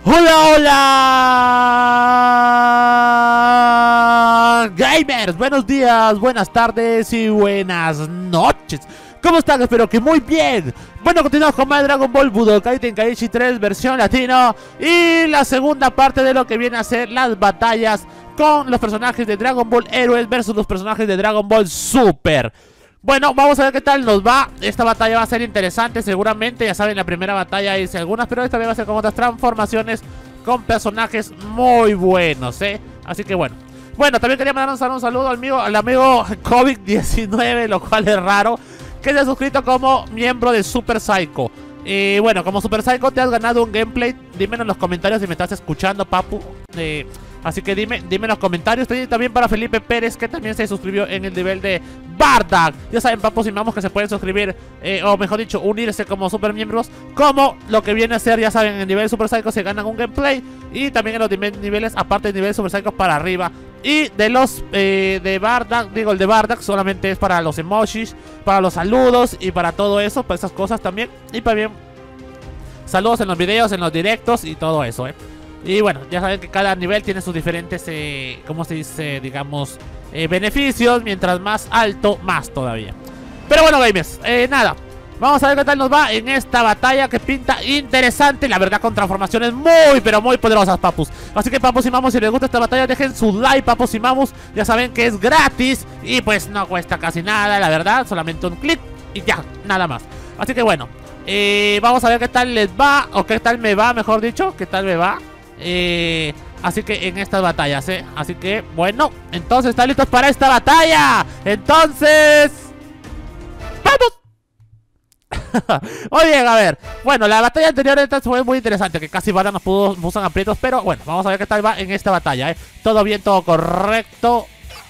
Hola, hola gamers, buenos días, buenas tardes y buenas noches. ¿Cómo están? Espero que muy bien. Bueno, continuamos con más Dragon Ball Budokai Tenkaichi 3 versión latino y la segunda parte de lo que viene a ser las batallas con los personajes de Dragon Ball Heroes versus los personajes de Dragon Ball Super. Bueno, vamos a ver qué tal nos va. Esta batalla va a ser interesante seguramente. Ya saben, la primera batalla hice algunas, pero esta vez va a ser con otras transformaciones con personajes muy buenos, Así que bueno. Bueno, también quería mandar un saludo al amigo COVID-19, lo cual es raro, que se ha suscrito como miembro de Super Psycho. Y bueno, como Super Psycho te has ganado un gameplay. Dímelo en los comentarios si me estás escuchando, papu. Así que dime en los comentarios. También para Felipe Pérez, que también se suscribió en el nivel de Bardock. Ya saben, papus y mamos, que se pueden suscribir, o mejor dicho, unirse como super miembros. Como lo que viene a ser, ya saben, en el nivel Super Psycho se ganan un gameplay. Y también en los niveles, aparte del nivel Super Psycho para arriba. Y de los de Bardock, digo, el de Bardock solamente es para los emojis, para los saludos y para todo eso, para esas cosas también. Y también saludos en los videos, en los directos y todo eso, Y bueno, ya saben que cada nivel tiene sus diferentes, ¿cómo se dice? Digamos, beneficios. Mientras más alto, más todavía. Pero bueno, gamers, nada. Vamos a ver qué tal nos va en esta batalla que pinta interesante. La verdad, con transformaciones muy, pero muy poderosas, papus. Así que, papus y mamos, si les gusta esta batalla, dejen su like, papus y mamos. Ya saben que es gratis y pues no cuesta casi nada, la verdad. Solamente un clic y ya, nada más. Así que bueno, vamos a ver qué tal les va, o qué tal me va, mejor dicho. Qué tal me va. Así que en estas batallas, Así que, bueno, entonces, ¿están listos para esta batalla? Entonces, ¡vamos! Muy bien, a ver. Bueno, la batalla anterior esta fue muy interesante, que casi nos puso aprietos. Pero bueno, vamos a ver qué tal va en esta batalla, Todo bien, todo correcto.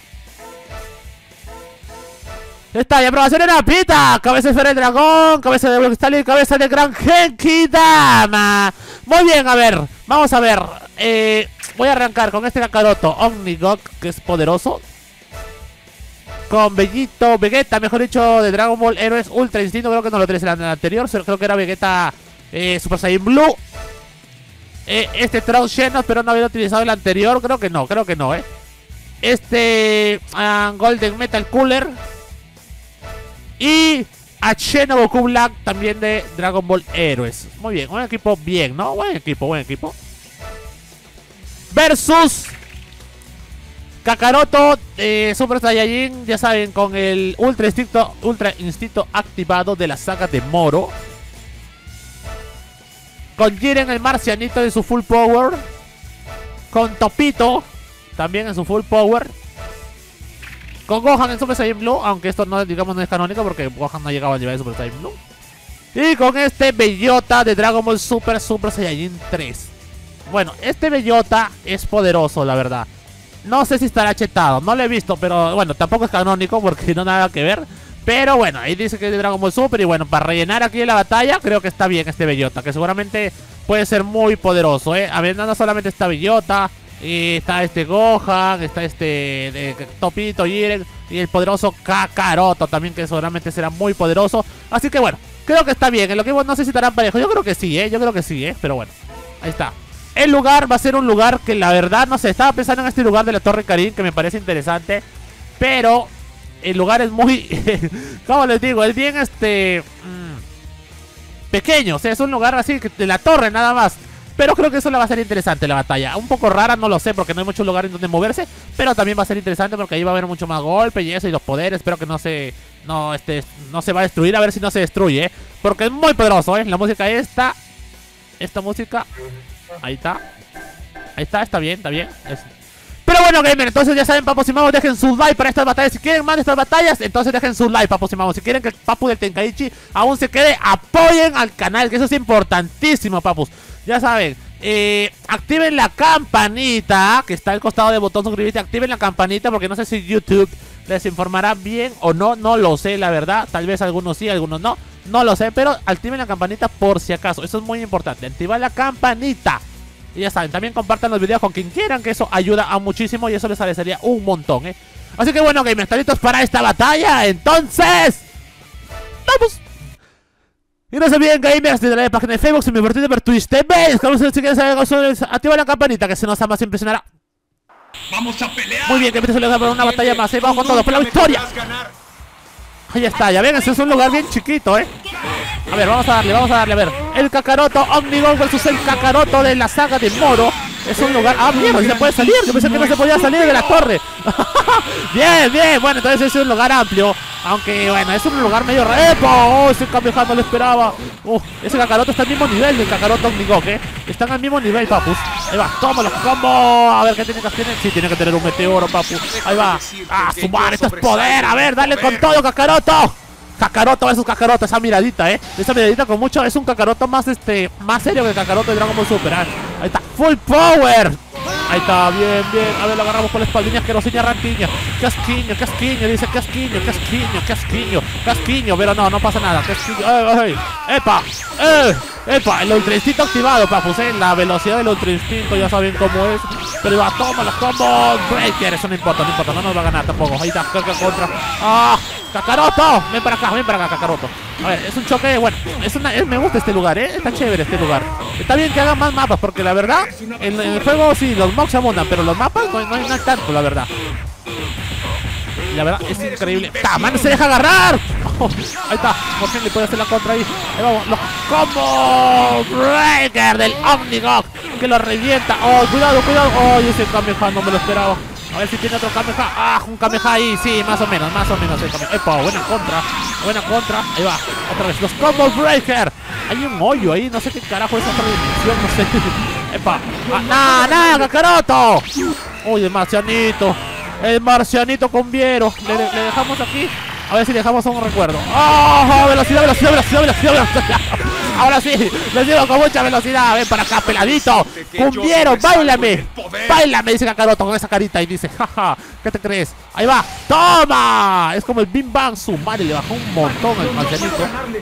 Esta ya aprobación en la pita. Cabeza de esfera de dragón, cabeza de cristal y cabeza de gran Genki Dama. Muy bien, a ver, vamos a ver. Voy a arrancar con este Kakaroto Omnigok, que es poderoso. Con Vegeta, mejor dicho, de Dragon Ball Heroes Ultra Instinto. Creo que no lo tenés en el anterior, creo que era Vegeta Super Saiyan Blue. Este Trunks Xenos, pero no había utilizado el anterior. Creo que no, Este Golden Metal Cooler. Y a Xeno Goku Black, también de Dragon Ball Heroes. Muy bien, buen equipo, bien, ¿no? Buen equipo. Versus Kakaroto Super Saiyajin, ya saben, con el Ultra Instinto activado de la saga de Moro. Con Jiren, el marcianito, de su full power. Con Topito, también en su full power. Con Gohan en Super Saiyan Blue, aunque esto no, digamos, no es canónico porque Gohan no ha llegado al nivel de Super Saiyan Blue. Y con este Bellota de Dragon Ball Super Saiyajin 3. Bueno, este Bellota es poderoso, la verdad. No sé si estará chetado, no lo he visto, pero bueno, tampoco es canónico porque no nada que ver. Pero bueno, ahí dice que es de Dragon Ball Super. Y bueno, para rellenar aquí en la batalla, creo que está bien este Bellota, que seguramente puede ser muy poderoso, A ver, no solamente está Bellota, y está este Gohan, está este Topito, Jiren y el poderoso Kakaroto también, que seguramente será muy poderoso. Así que bueno, creo que está bien. En lo que no sé si estarán parejos. Yo creo que sí, pero bueno, ahí está. El lugar va a ser un lugar que la verdad, no sé, estaba pensando en este lugar de la Torre Karin, que me parece interesante. Pero el lugar es muy ¿cómo les digo? Es bien pequeño, o sea, es un lugar así de la torre nada más. Pero creo que eso le va a ser interesante la batalla. Un poco rara, no lo sé, porque no hay muchos lugares donde moverse. Pero también va a ser interesante porque ahí va a haber mucho más golpe y eso, y los poderes. Espero que no se va a destruir. A ver si no se destruye, porque es muy poderoso, La música esta música. Ahí está bien, Pero bueno, gamer, entonces ya saben, papus y mamos, dejen su like para estas batallas. Si quieren más de estas batallas, entonces dejen su like, papus y mamos. Si quieren que el papu del Tenkaichi aún se quede, apoyen al canal, que eso es importantísimo, papus. Ya saben, activen la campanita que está al costado del botón suscribirse. Activen la campanita porque no sé si YouTube les informará bien o no. No lo sé, la verdad. Tal vez algunos sí, algunos no. No lo sé, pero activen la campanita por si acaso. Eso es muy importante, activar la campanita. Y ya saben, también compartan los videos con quien quieran, que eso ayuda a muchísimo y eso les agradecería un montón, Así que bueno, gamers, ¿están listos para esta batalla? Entonces, ¡vamos! Y no se olviden, gamers, de la página de Facebook, si me divertido ver Twitch TV. Si quieres saber, activa la campanita que se nos más impresionará. ¡Vamos a pelear! Muy bien, que empieza a lugar para una batalla más. Ahí vamos con todo, por la victoria. Ahí está, ya ven, ese es un lugar bien chiquito, A ver, vamos a darle, a ver. El Kakaroto Omnigón versus el Kakaroto de la saga de Moro. Es un lugar... ¡Ah, mierda! ¿Sí se puede salir? Yo pensé que no se podía salir de la torre. Bien, bien. Bueno, entonces es un lugar amplio. Aunque, bueno, es un lugar medio... ¡Epa! ¡Oh, ese Kamehameha no lo esperaba! Ese Kakaroto está al mismo nivel del Kakaroto Omnigón, Están al mismo nivel, papus. Ahí va, toma los combos. A ver, ¿qué tiene que tener? Sí, tiene que tener un meteoro, papu. Ahí va. ¡Ah, su madre! ¡Esto es poder! A ver, dale con todo, Kakaroto. Kakaroto versus Kakaroto, esa miradita, esa miradita con mucho, es un Kakaroto más más serio que el Kakaroto de Dragon Ball Super, Ahí está, full power. Ahí está, bien, bien. A ver, lo agarramos por la espaldilla, asquerosilla rantiña. Casquiño, dice casquiño, pero no pasa nada. Casquiño, ¡ay! ¡Epa! ¡Epa! El Ultra Instinto activado, papus, la velocidad del Ultra Instinto, ya saben cómo es. Pero va, toma los combos. Breaker, eso no importa, no nos va a ganar tampoco. Ahí está, contra. ¡Ah! ¡Kakaroto! Ven para acá, Kakaroto. A ver, es un choque, bueno, me gusta este lugar, está chévere este lugar. Está bien que hagan más mapas, porque la verdad, en el juego sí, los mobs se abundan, pero los mapas no hay tanto, la verdad. La verdad, es increíble. ¡Tamán se deja agarrar! Ahí está, por fin le puede hacer la contra ahí. Ahí vamos, los combo breaker del Omnigok, que lo revienta. ¡Oh, cuidado! ¡Oh, ese Kamehameha no me lo esperaba! A ver si tiene otro Kamehameha. ¡Ah! Un Kamehameha ahí, sí, más o menos el Kamehameha. ¡Epa! Buena contra. Ahí va, otra vez, los combo breaker. Hay un hoyo ahí, no sé qué carajo es otra dimensión, no sé. ¡Epa! ¡Nada, Kakaroto! ¡Uy, el marcianito con Viero! Le dejamos aquí. A ver si dejamos un recuerdo. ¡Oh! Velocidad. Ahora sí, les digo con mucha velocidad. Ven para acá, peladito. Cumbiero, báilame, dice Kakaroto con esa carita. Y dice, jaja, ¿qué te crees? Ahí va, toma. Es como el Bim Bang, su madre. Le bajó un montón el marcianito.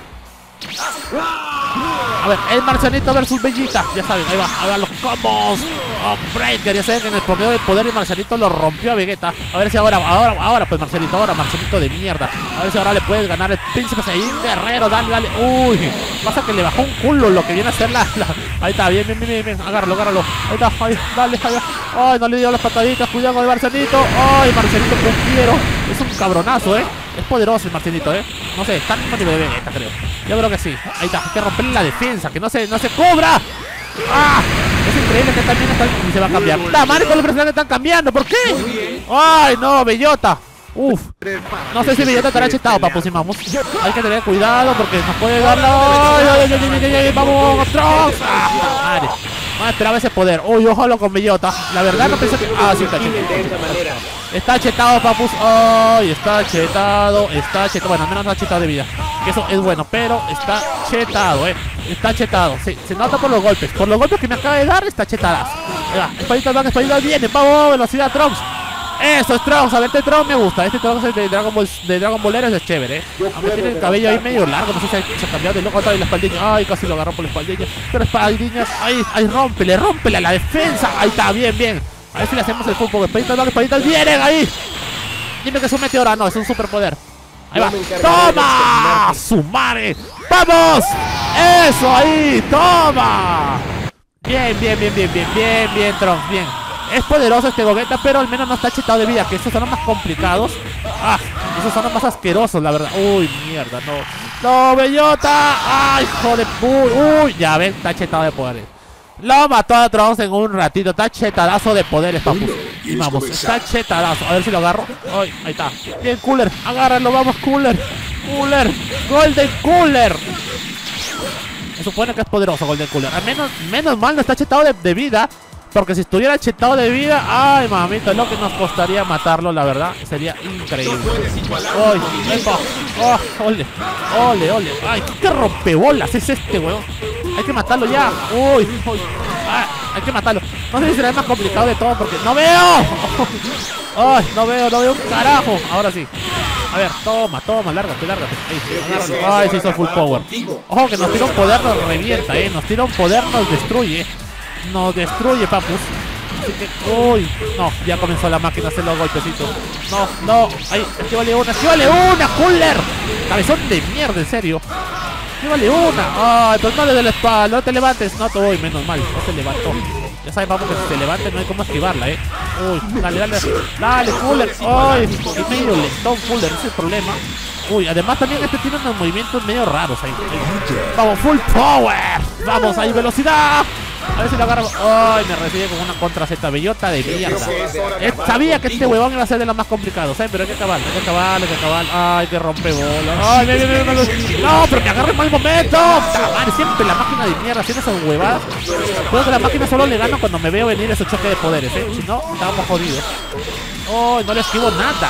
A ver, el marcianito versus Bellita. Ya saben, ahí va los combos. Breaker, ya saben que en el torneo de poder el marcianito lo rompió a Vegeta. A ver si ahora pues marcianito de mierda. A ver si ahora le puedes ganar el príncipe Saiyajin guerrero. Dale. Uy, pasa que le bajó un culo lo que viene a ser la... Ahí está, bien. Agárralo. Ahí está, dale. Ay, no le dio las pataditas. Cuidado con el marcianito. Ay, marcianito cumpliero. Es un cabronazo, Es poderoso el marcianito, No sé, está en el mismo nivel de Vegeta, creo. Yo creo que sí. Ahí está, hay que romperle la defensa, que no se cubra. ¡Ah! Es increíble que también se va a cambiar. ¡La madre con los personajes están cambiando! ¿Por qué? ¡Ay, no! Bellota. Uf. No sé si Bellota estará chetado, papu, si vamos. Hay que tener cuidado porque nos puede dar la... ¡Ay! ¡Vamos, Trunks! ¡Ah, madre! No esperaba ese poder. Uy, ojalá con Bellota. La verdad no pensé que... Ah, sí, está chetado. Está chetado, papus. Ay, está chetado. Bueno, al menos no está chetado de vida. Que eso es bueno, pero está chetado, Está chetado. Sí, se nota por los golpes. Por los golpes que me acaba de dar, está chetadas. Espadita viene. Vamos, velocidad, Trunks. Eso es Trunks. A ver, este Trunks me gusta. Este Trunks es de Dragon Ball es chévere, Aunque tiene el cabello ahí medio largo. No sé si se ha cambiado de loco. Otra vez la espaldilla. Ay, casi lo agarró por la espaldilla. Pero espaldillas. Ay, rómpele a la defensa. Ahí está, bien. A ver si le hacemos el fútbol. Espaditas vienen ahí. Dime que es un meteoro. No, es un superpoder. Ahí va. ¡Toma! ¡Su madre! ¡Vamos! ¡Eso ahí! ¡Toma! Bien, Trunks, bien. Es poderoso este Gogeta, pero al menos no está chetado de vida. Que esos son los más complicados. Ah, esos son los más asquerosos, la verdad. Uy, mierda, no, Bellota. Ay, hijo de puta. Uy, ya ven, está chetado de poderes. Lo mató a Trunks en un ratito. Está chetadazo de poderes, papu. Y vamos, está chetadazo. A ver si lo agarro. Ay, ahí está. Bien, Cooler. Agárralo, vamos, Cooler. Golden Cooler. Se supone que es poderoso Golden Cooler. Al menos mal no está chetado de vida. Porque si estuviera chetado de vida, ay, mamita, lo que nos costaría matarlo, la verdad, sería increíble. Ay, epa. Oh, ole. Ay, qué rompebolas es este, weón. Hay que matarlo ya. Uy. Hay que matarlo. No sé si será el más complicado de todo porque no veo. Ay, no veo un carajo. Ahora sí. A ver, toma, lárgate. Ahí, ay, se hizo full power. Ojo que nos tira un poder, nos revienta, nos tira un poder, nos destruye. Nos destruye, papus. Así que, uy, no, ya comenzó la máquina a hacer los golpecitos. No, ahí, esquívale una, Cooler. Cabezón de mierda, en serio. Esquívale una. Ay, pero no le dé la espalda, no te levantes. No te voy, menos mal, no se levantó. Ya sabes, vamos, que si se levante no hay cómo esquivarla, Uy, dale, dale. Dale, Cooler. Ay, y medio lentón, Cooler, ese es el problema. Uy, además también este tiene unos movimientos medio raros ahí. Vamos, full power. Vamos, ahí, velocidad. A ver si lo agarro. Ay, me recibe con una contra Z bellota de mierda. Sabía que este huevón iba a ser de los más complicados, Pero hay que acabar, hay que acabar, hay que acabar. Ay, que rompe bola. Ay, no, pero que agarre en mal momento. Madre, siempre la máquina de mierda haciendo esas huevadas. Creo que la máquina solo le gano cuando me veo venir ese choque de poderes, Si no, estábamos jodidos. Ay, no le esquivo nada.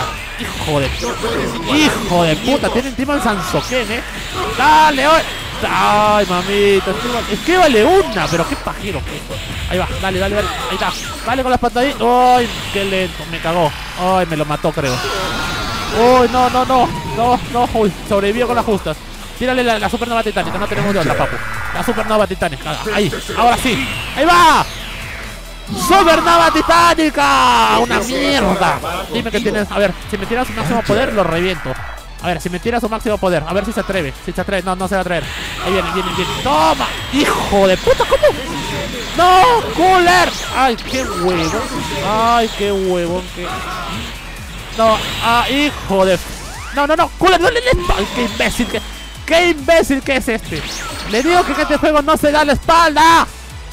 Hijo de puta, tiene encima el Sansoken, Dale, hoy. Ay, mamita, esquívale una, pero qué pajero que. Ahí va, dale, dale, dale. Ahí está. Dale con las pataditas. Ay, qué lento, me cagó. Ay, me lo mató, creo. Uy, no. Uy, sobrevivió con las justas. Tírale la supernova titánica, no tenemos de otra, papu. La supernova titánica. Ahí, ahora sí. Ahí va. ¡Supernova titánica! ¡Una mierda! Dime que tienes. A ver, si me tiras su máximo poder, lo reviento. A ver, si me tira su máximo poder, a ver si se atreve. Si se atreve, no se va a atrever. Ahí viene. ¡Toma! ¡Hijo de puta! ¿Cómo? ¡No! ¡Cooler! ¡Ay, qué huevón! ¡Ay, qué huevón! No, hijo de. No, Cooler, no le. ¡Ay, qué imbécil! ¡Qué imbécil que es este! Le digo que en este juego no se da la espalda.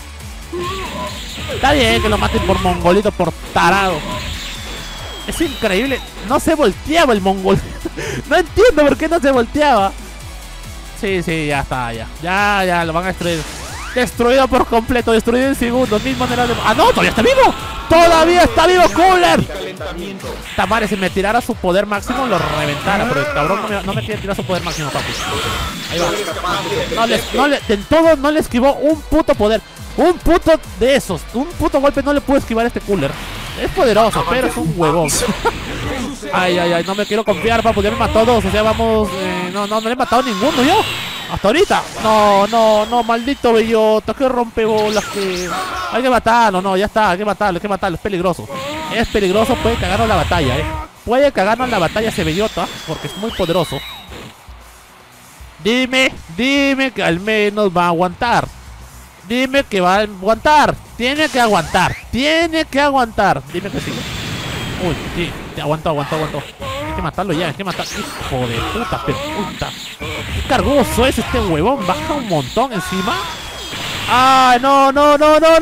Está bien que lo maten por mongolito, por tarado. Es increíble, no se volteaba el mongol. No entiendo por qué no se volteaba. Sí, ya está, ya lo van a destruir. Destruido por completo, destruido en segundos. Mismo manera de. ¡Ah, no! ¡Todavía está vivo! ¡Todavía está vivo, Cooler! Tamare, si me tirara su poder máximo, lo reventara. Pero el cabrón no me quiere tirar su poder máximo, papi. Ahí va. En todo no le esquivó un puto poder. Un puto de esos. Un puto golpe no le puedo esquivar a este Cooler. Es poderoso, pero es un huevón. Ay, no me quiero confiar, papu. Ya me mató dos. O sea, vamos. No le he matado a ninguno yo. Hasta ahorita. No, maldito bellota. Que rompe bolas. Que hay que matarlo. No, ya está. Hay que matarlo. Es peligroso. Es peligroso. Puede cagarnos la batalla, Puede cagarnos la batalla ese bellota. Porque es muy poderoso. Dime que al menos va a aguantar. Dime que va a aguantar. Tiene que aguantar. Dime que sí. Uy, sí, aguantó. Hay que matarlo ya, Hijo de puta, qué cargoso es este huevón. Baja un montón encima. ¡Ay, no! No,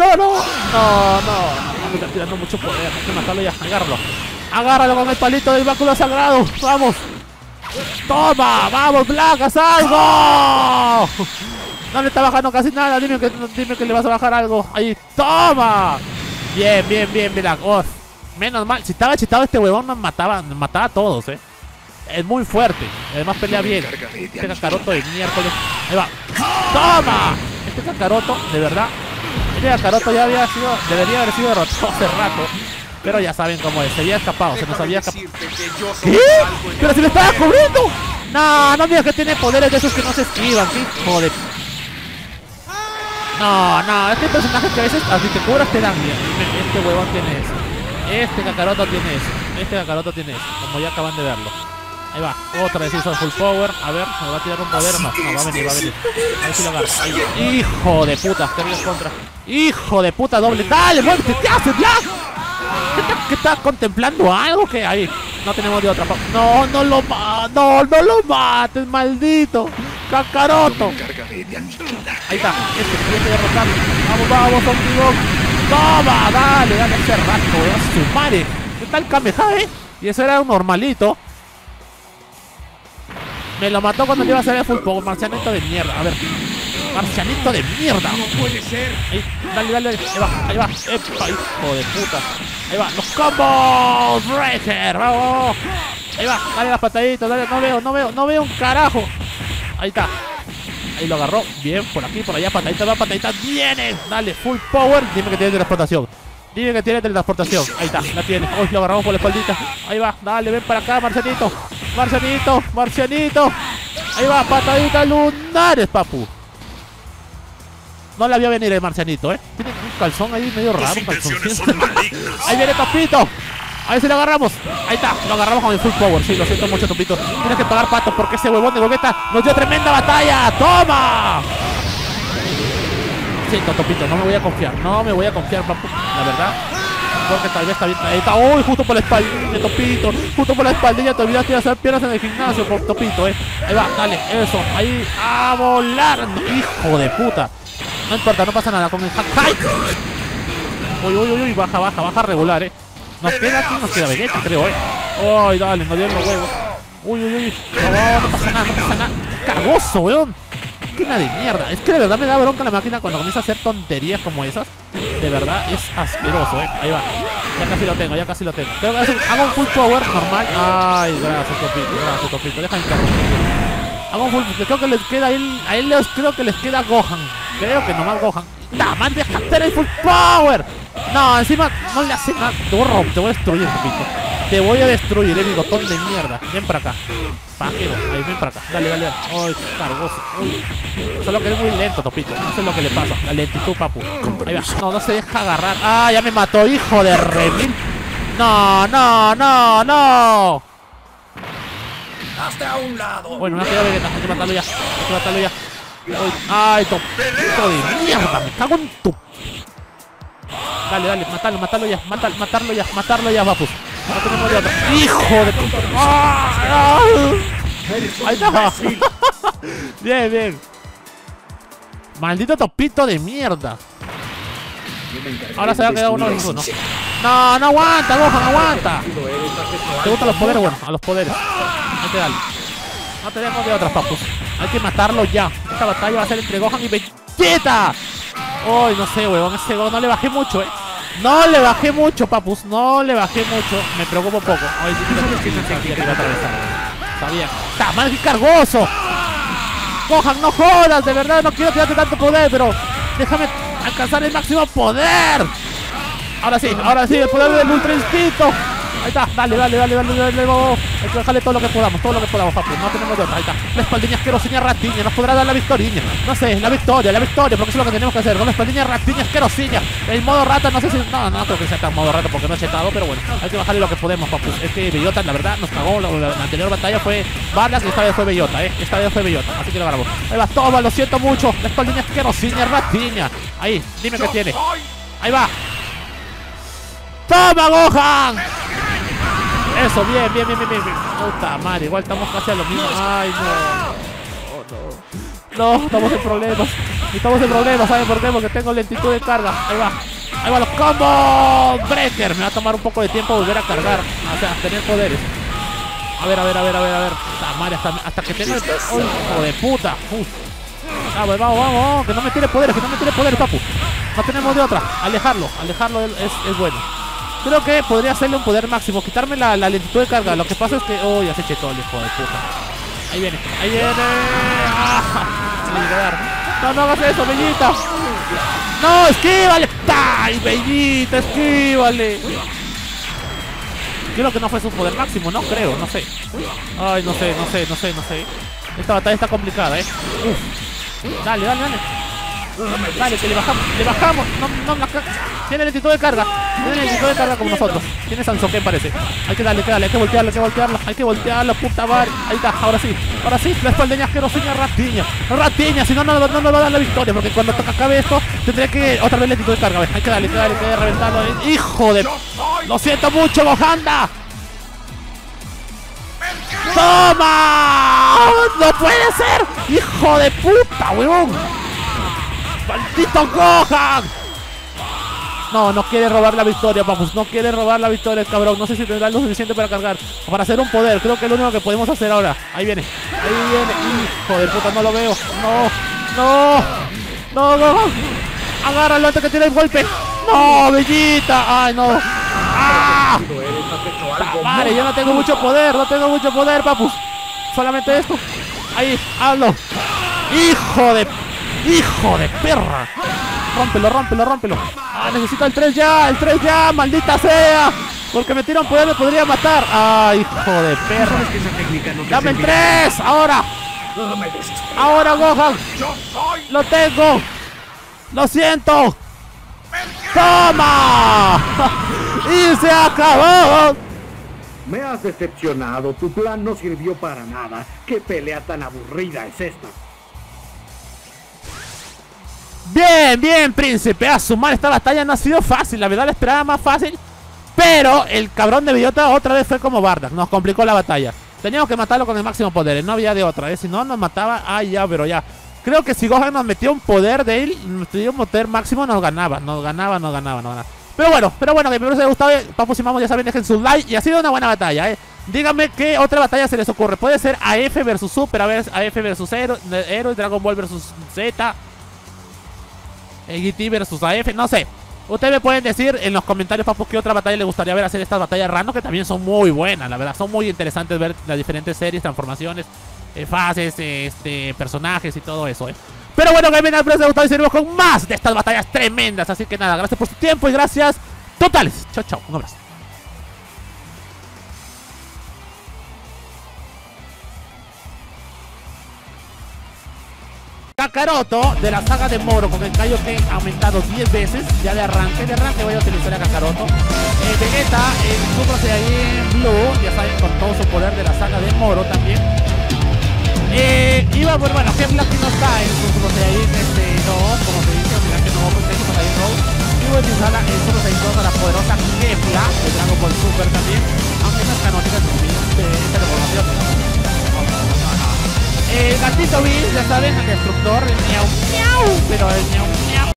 me está tirando mucho poder. Hay que matarlo ya, agárralo con el palito del báculo sagrado. Vamos. Toma, vamos, Black, haz algo. No le está bajando casi nada. Dime que le vas a bajar algo. Ahí, toma. Bien, Black. Menos mal. Si estaba chitado este huevón nos mataba a todos, Es muy fuerte. Además pelea bien. Este Kakaroto de miércoles. Ahí va. ¡Toma! Este Kakaroto, de verdad. Este Kakaroto ya debería haber sido derrotado hace rato. Pero ya saben cómo es. Se había escapado. Se nos había escapado. ¿Qué? ¡Pero si me estaba cubriendo! No digas que tiene poderes de esos que no se esquivan. ¡Qué hijo de... No, este personaje que a veces así te cubras te dan bien. Este huevón tiene eso. Este Kakaroto tiene eso. Como ya acaban de verlo. Ahí va, otra vez hizo full power. A ver, me va a tirar un poder. No, va a venir. A ver si lo agarra. Hijo de puta, que vienes contra. Hijo de puta, doble. Dale, muévete, ¿qué haces, Black? ¿Qué estás contemplando algo? Que ahí no tenemos de otra. No lo mates, maldito Kakaroto. Ahí está, este derrotado. Vamos, contigo. Toma, dale hace rato, su madre. ¿Qué tal Kamehameha? Y eso era un normalito. Me lo mató cuando le iba a hacer el full power. Marcianito de mierda, a ver. Marcianito de mierda. No puede ser. Ahí, dale. Ahí va. Epa, hijo de puta. Ahí va, los combos. Breaker, vamos. Ahí va, dale las pataditas, dale, no veo un carajo. Ahí está. Ahí lo agarró, bien, por aquí, por allá, pataditas, viene. Dale, full power, dime que tiene teletransportación. Ahí está, la tiene. Hoy lo agarramos por la espaldita. Ahí va, dale, ven para acá, Marcianito. Ahí va, pataditas lunares, papu. No la vio venir el Marcianito, Tiene un calzón ahí medio raro. Tus intenciones son malignas. Ahí viene Topito. A ver si lo agarramos. Ahí está, lo agarramos con el full power. Sí, lo siento mucho, Topito. Tienes que pagar pato porque ese huevón de Gogeta nos dio tremenda batalla. ¡Toma! Siento, Topito, no me voy a confiar. No me voy a confiar, papu. La verdad. Porque tal vez está bien. Ahí está. ¡Uy! Justo por la espaldilla, Topito. Justo por la espaldilla. Te olvidaste de hacer piernas en el gimnasio, Topito, Ahí va, dale. Eso. Ahí. ¡A volar! ¡Hijo de puta! No importa, no pasa nada con el hack. Uy, uy, uy, baja regular, Nos queda aquí, nos queda Vegeta, creo, Ay, dale, nos dieron los huevos. Uy, uy, uy. No pasa nada, no pasa nada. Cargoso, weón. Máquina de mierda. Es que de verdad me da bronca la máquina cuando comienza a hacer tonterías como esas. De verdad es asqueroso, Ahí va. Ya casi lo tengo, ya casi lo tengo. Creo que hago un full power normal. Ay, gracias, Topito. Déjame entrar. Hago un full. Creo que les queda a él creo que les queda Gohan. Creo que nomás Gohan. ¡Daman, deja hacer el full power! No, encima no le hace nada. Te voy a destruir, Topito. Te voy a destruir, bigotón de mierda. Ven para acá. Pajero. Ahí, ven para acá. Dale. Ay, cargoso. Uy. Solo que es muy lento, Topito. No sé lo que le pasa. La lentitud, papu. Ahí va. No se deja agarrar. Ah, ya me mató, hijo de remil. No. ¡Hasta a un lado! Bueno, me ha quedado Vegeta. Hay que matarlo ya. Ay, Topito de mierda. Me cago en tu... Dale, matarlo ya, papus. No tenemos de otro. ¡Hijo de puta! ¡Ah! Ahí está. Bien. Maldito Topito de mierda. Ahora se va a quedar uno versus uno. No aguanta, Gohan, aguanta. ¿Te gustan los poderes? Bueno, a los poderes. Hay que darle. No tenemos de otras, papus. Hay que matarlo ya. Esta batalla va a ser entre Gohan y Vegeta. Uy, no sé, huevón. Ese Gohan no le bajé mucho, No le bajé mucho, papus. No le bajé mucho. Me preocupo un poco. Ay, sí, sabes que se iba a atravesar. Sabía. ¡Está mal, qué cargoso! Gohan, no jodas. De verdad, no quiero tirarte tanto poder, pero déjame alcanzar el máximo poder. Ahora sí, el poder del Ultra Instinto. Ahí está, dale, vamos. Hay que dejarle todo lo que podamos, papu. No tenemos de otra, ahí está. La espaldiña asquerosiña ratiña, nos podrá dar la victoriña. No sé, la victoria, porque eso es lo que tenemos que hacer. Con la espaldiña ratiña asquerosiña. El modo rata, no sé si... No creo que sea tan modo rata porque no he chetado, pero bueno. Hay que bajarle lo que podemos, papu. Es que Bellota, la verdad, nos cagó. La anterior batalla fue Barlas y esta vez fue Bellota, Esta vez fue Bellota, así que lo agarramos. Ahí va, toma, lo siento mucho. La espaldiña asquerosiña ratiña. Ahí, dime qué tiene. Ahí va. ¡Toma, Gohan! Eso, bien. Puta madre, igual estamos casi a lo mismo. Ay, no, estamos en problemas. ¿Saben por qué? Porque tengo lentitud de carga. Ahí va los combos. Breaker, me va a tomar un poco de tiempo volver a cargar. O sea, tener poderes. A ver. Puta madre, hasta que tenga el... ¡Oh, hijo de puta! Vamos, que no me tire poderes, papu. No tenemos de otra. Alejarlo es bueno. Creo que podría hacerle un poder máximo, quitarme la lentitud de carga. Lo que pasa es que... Oh, ya se chetó el hijo de puta. Ahí viene. No hagas eso, Bellita. No, esquívale. ¡Ay, Bellita, esquívale! Creo que no fue su poder máximo, no creo, no sé. Ay, no sé. Esta batalla está complicada, Dale. Dale, que le bajamos. No, tiene lentitud de carga. Como nosotros. Tiene Sansoken, parece. Hay que darle, hay que voltearlo, puta madre. Ahí está, ahora sí. La espaldeña asquerosiña ratiña, si no nos va a dar la victoria. Porque cuando acabe esto, tendré que otra vez lentitud de carga. Hay que darle, reventarlo. ¡Hijo de... Lo siento mucho, Gohanda! ¡Toma! ¡No puede ser! ¡Hijo de puta, weón! ¡Maldito Gohan! No quiere robar la victoria, papus. No quiere robar la victoria el cabrón. No sé si tendrá lo suficiente para cargar o para hacer un poder. Creo que es lo único que podemos hacer ahora. Ahí viene. Hijo de puta, no lo veo. No, Gohan. Agárralo antes que tire el golpe. No, Bellita. Ay, no. ¡Ah! Vale, yo no tengo mucho poder, papus. Solamente esto. Ahí, hazlo. Hijo de perra. Rómpelo. Ah, necesito el 3 ya, maldita sea. Porque me tira un poder, me podría matar. Ay, hijo de perra. Dame el 3, ahora. Ahora, Gohan. Lo tengo. Lo siento. ¡Toma! ¡Y se acabó! Me has decepcionado, tu plan no sirvió para nada. ¿Qué pelea tan aburrida es esta? Bien, bien, príncipe. A sumar, esta batalla no ha sido fácil. La verdad la esperaba más fácil. Pero el cabrón de Bellota otra vez fue como Bardock. Nos complicó la batalla. Teníamos que matarlo con el máximo poder. No había de otra. Si no nos mataba, ya, pero ya. Creo que si Gohan nos metió un poder de él, nuestro poder máximo nos ganaba. Nos ganaba. Pero bueno, que me hubiese gustado. Papus y mamos, ya saben, dejen su like. Y ha sido una buena batalla, Díganme qué otra batalla se les ocurre. Puede ser AF versus Super, AF versus Héroe, Dragon Ball versus Z, GT versus AF, no sé. Ustedes me pueden decir en los comentarios, papus, qué otra batalla les gustaría ver hacer estas batallas random, que también son muy buenas, la verdad. Son muy interesantes ver las diferentes series, transformaciones, fases, personajes y todo eso, Pero bueno, que espero que les haya gustado y seguimos con más de estas batallas tremendas. Así que nada, gracias por su tiempo y gracias totales. Chao, chao, un abrazo. Kakaroto de la saga de Moro con el Kaioken aumentado 10 veces. Ya de arranque voy a utilizar a Kakaroto. Vegeta en Super Saiyan Blue, ya saben, con todo su poder de la saga de Moro también. Iba, pues bueno, Kefla que no está en su Super Saiyan 2, como se dice, mira que no tengo Super Saiyan Road. Y voy a utilizar en Super Saiyan 2 a la poderosa Kefla de Dragon Ball Super también, aunque no es canónica de esta reformación. Gatito Bill, ya saben, el destructor, el miau, miau, pero el miau